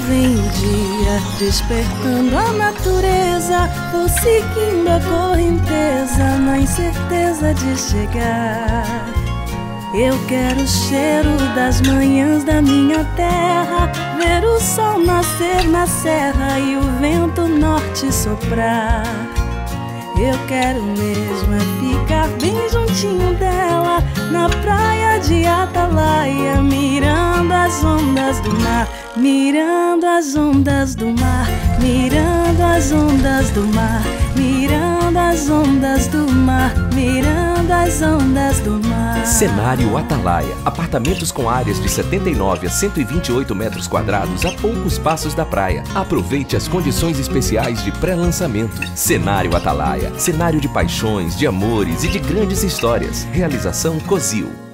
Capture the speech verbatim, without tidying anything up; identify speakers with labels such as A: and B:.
A: vem o dia, despertando a natureza, vou seguindo a correnteza, na incerteza de chegar. Eu quero o cheiro das manhãs da minha terra, ver o sol nascer na serra e o vento norte soprar. Eu quero mesmo é ficar bem juntinho dela, na praia de Atalaia, mirando as ondas do mar, mirando as ondas do mar, mirando as ondas do mar, mirando as ondas do mar, mirando as ondas do mar.
B: Cenário Atalaia. Apartamentos com áreas de setenta e nove a cento e vinte e oito metros quadrados a poucos passos da praia. Aproveite as condições especiais de pré-lançamento. Cenário Atalaia. Cenário de paixões, de amores e de grandes histórias. Realização Cozil.